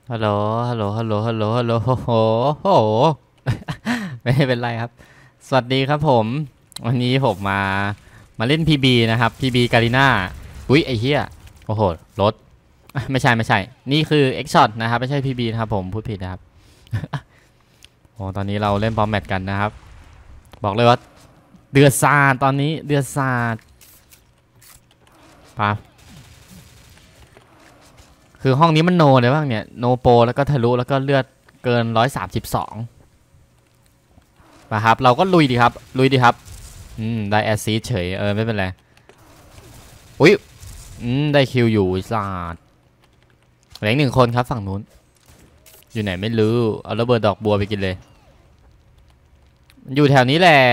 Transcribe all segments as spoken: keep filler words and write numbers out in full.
ฮัลโหลฮัลโหลฮัลโหลฮัลโหลฮัลโหลโอ้โหโอ้โหไม่เป็นไรครับสวัสดีครับผมวันนี้ผมมามาเล่น พี บี นะครับ พี บี การีน่าอุ้ยไอ้เหี้ยโอ้โหรถไม่ใช่ไม่ใช่นี่คือ X Shot นะครับไม่ใช่ พี บี นะครับผมพูดผิดนะครับโอ้ตอนนี้เราเล่นบอมแมทกันนะครับบอกเลยว่าเดือดสาดตอนนี้เดือดสาดปะคือห้องนี้มันโนเลยบ้างเนี่ยโนโปแล้วก็ทะลุแล้วก็เลือดเกินร้อยสามสิบสองนะครับเราก็ลุยดีครับลุยดีครับอืมได้แอซซีเฉยเออไม่เป็นไรอุ้ยอืมได้คิวอยู่สาดเหลือหนึ่งคนครับฝั่งนู้นอยู่ไหนไม่รู้เอาระเบิดดอกบัวไปกินเลยอยู่แถวนี้แหละ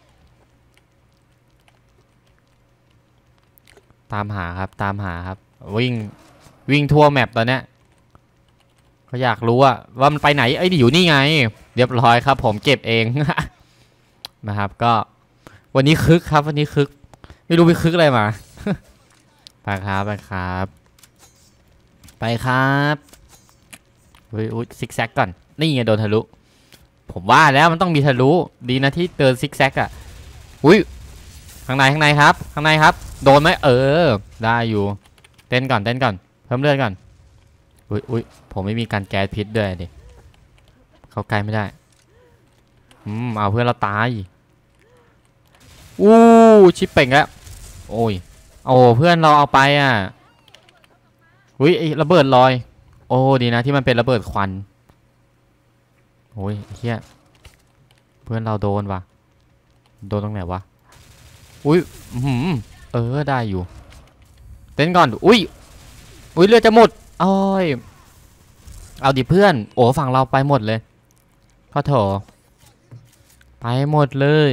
ตามหาครับตามหาครับวิ่งวิ่งทั่วแมปตอนเนี้ยเขาอยากรู้ว่าว่ามันไปไหนไอ้ดิอยู่นี่ไงเรียบร้อยครับผมเก็บเอง นะครับก็วันนี้คึกครับวันนี้คึกไม่รู้ไปคึกอะไรมาไปครับไปครับไปครับอุ้ยอุ้ยซิกแซกก่อนนี่ไงโดนทะลุผมว่าแล้วมันต้องมีทะลุดีนะที่เดินซิกแซกอ่ะอุ้ยข้างในข้างในครับข้างในครับโดนไหมเออได้อยู่เต้นก่อนเต้นก่อนเพิ่มเลือดก่อนอุ้ยอุ้ยผมไม่มีการแก๊สพิษด้วยดิเข้าใกล้ไม่ได้อืมเอาเพื่อนเราตายอู้ชิปเป่งแล้วโอ้ยโอ้เพื่อนเราเอาไปอ่ะอุ้ยระเบิดลอยโอ้ดีนะที่มันเป็นระเบิดควันโอ้ยเฮียเพื่อนเราโดนว่ะโดนตรงไหนวะอุ้ยอืมเออได้อยู่เต้นก่อนอุ้ยอุ้ยเลือดจะหมดโอ้ยเอาดิเพื่อนโอ้ฝั่งเราไปหมดเลยพ่อโถไปหมดเลย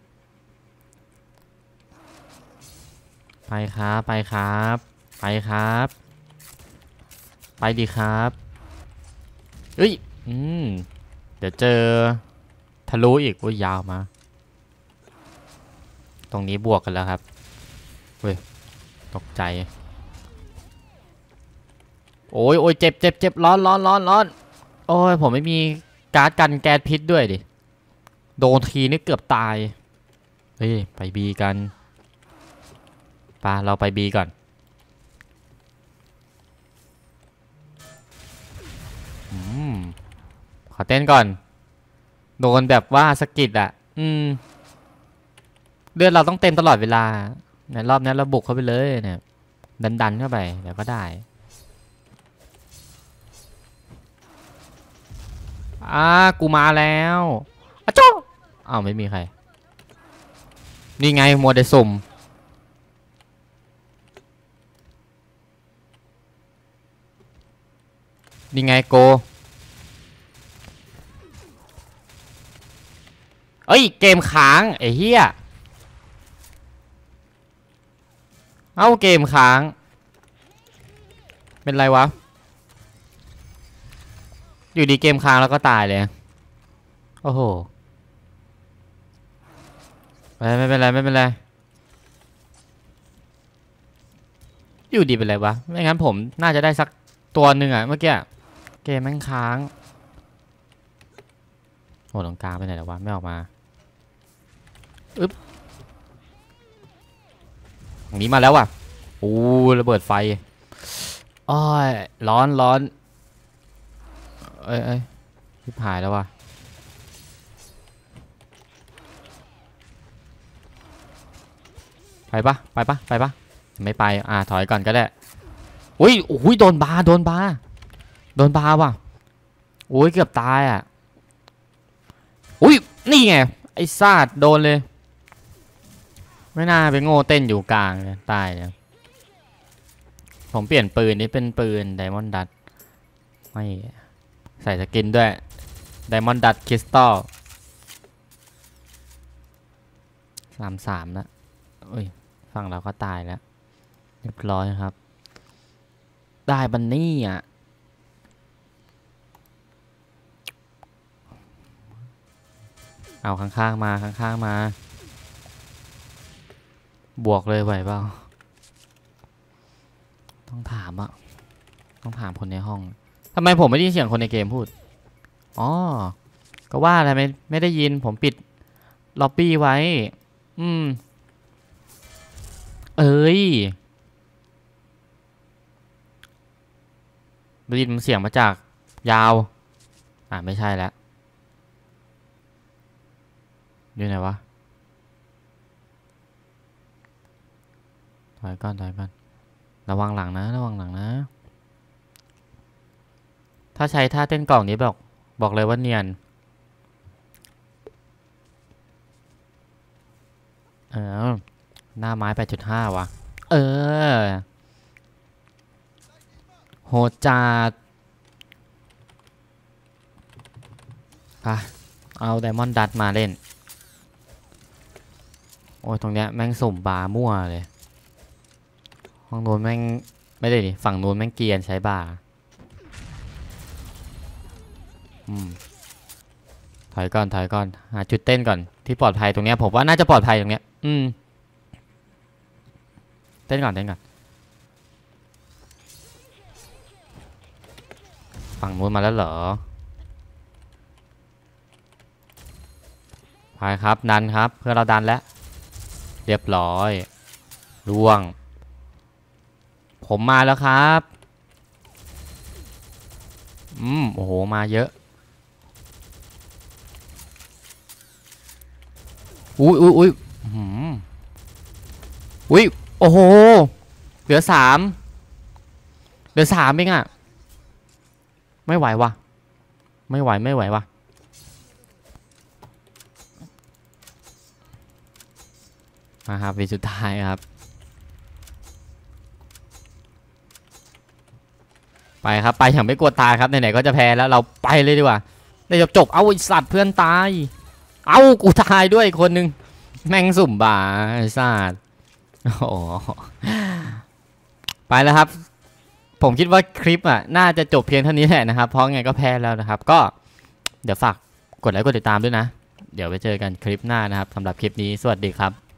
ไปครับไปครับไปครับไปดีครับเอ้ยอืมเดี๋ยวเจอทะลุอีกอุ้ยยาวมาตรงนี้บวกกันแล้วครับเฮ้ยตกใจโอ้ยโอ้ยเจ็บเจ็บเจ็บร้อนร้อนร้อนร้อนโอ้ยผมไม่มีการ์ดกันแก๊สพิษด้วยดิโดนทีนี่เกือบตายเฮ้ยไปบีกันปะเราไปบีก่อนอืมขอเต้นก่อนโดนแบบว่าสกิดอ่ะอืมเลือดเราต้องเต็มตลอดเวลาในรอบนี้เราบุกเข้าไปเลยเนี่ยดันดันเข้าไปเดี๋ยวก็ได้อ่ากูมาแล้วอ้าจ้าอ้าวไม่มีใครนี่ไงมัวแต่สุ่มนี่ไงโกเอ้ยเกมค้างไอ้เหี้ยเอ้าเกมค้างเป็นไรวะอยู่ดีเกมค้างแล้วก็ตายเลยโอ้โหไม่เป็นไรไม่เป็นไรอยู่ดีเป็นไรวะไม่งั้นผมน่าจะได้สักตัวหนึ่งอะเมื่อกี้เกมแม่งค้างโอ้ตรงกลางไปไหนแล้ววะไม่ออกมาอึ๊บตรงนี้มาแล้วว่ะโอ้ระเบิดไฟอ้อยร้อนร้อนเอ้ยเอ้ยชิบหายแล้วว่ะไปปะไปปะไปปะไม่ไปอ่าถอยก่อนก็ได้อุ้ยโอ้ยโดนบาโดนบาโดนบาว่ะโอ้ยเกือบตายอ่ะอุ้ยนี่ไงไอ้ซาดโดนเลยไม่น่าไปโง่เต้นอยู่กลางเลยตายเลยผมเปลี่ยนปืนนี่เป็นปืนไดมอนด์ดัตไม่ใส่สกินด้วยไดมอนด์ดัตคริสตัลสามสามแล้วอุ้ยฝั่งเราก็ตายแล้วเรียบร้อยครับได้บันนี่อ่ะเอาข้างๆมาข้างๆมาบวกเลยไหวเปล่าต้องถามอ่ะต้องถามคนในห้องทำไมผมไม่ได้ยินเสียงคนในเกมพูดอ๋อก็ว่าทำไมไม่ได้ยินผมปิดล็อบบี้ไว้อืมเอ้ยได้ยินเสียงมาจากยาวอ่าไม่ใช่แล้วอยู่ไหนวะถอยก่อนถอยก่อนระวังหลังนะระวังหลังนะถ้าใช้ท่าเต้นกล่องนี้บอกบอกเลยว่าเนียนเออหน้าไม้ แปดจุดห้า วะเออโหจัดอ่ะเอาไดมอนด์ดัตมาเล่นโอ้ยตรงเนี้ยแม่งสุ่มบาร์มั่วเลยห้องโน้นแม่งไม่ได้ดิฝั่งโน้นแม่งเกียนใช้บาร์อืมถอยก่อนถอยก่อนหาจุดเต้นก่อนที่ปลอดภัยตรงเนี้ยผมว่าน่าจะปลอดภัยตรงเนี้ยอืมเต้นก่อนเต้นก่อนฝั่งโน้นมาแล้วเหรอไปครับดันครับเพื่อเราดันแล้วเรียบร้อยล่วงผมมาแล้วครับอืมโอ้โหมาเยอะอุ้ยอุ้ยอุ้ยอืมอุ้ยโอ้โหเหลือสามเหลือสามเองอะไม่ไหววะไม่ไหวไม่ไหววะมาครับวีสุดท้ายครับไปครับไปอย่างไม่กลัวตายครับไหนๆก็จะแพ้แล้วเราไปเลยดีกว่าได้จบจบเอาไอสัตว์เพื่อนตายเอากูตายด้วยคนหนึ่งแม่งสุ่มบ่าไอสัตว์โอ้โหไปแล้วครับผมคิดว่าคลิปอ่ะน่าจะจบเพียงเท่านี้แหละนะครับเพราะไงก็แพ้แล้วนะครับก็เดี๋ยวฝากกดไลค์กดติดตามด้วยนะเดี๋ยวไปเจอกันคลิปหน้านะครับสำหรับคลิปนี้สวัสดีครับ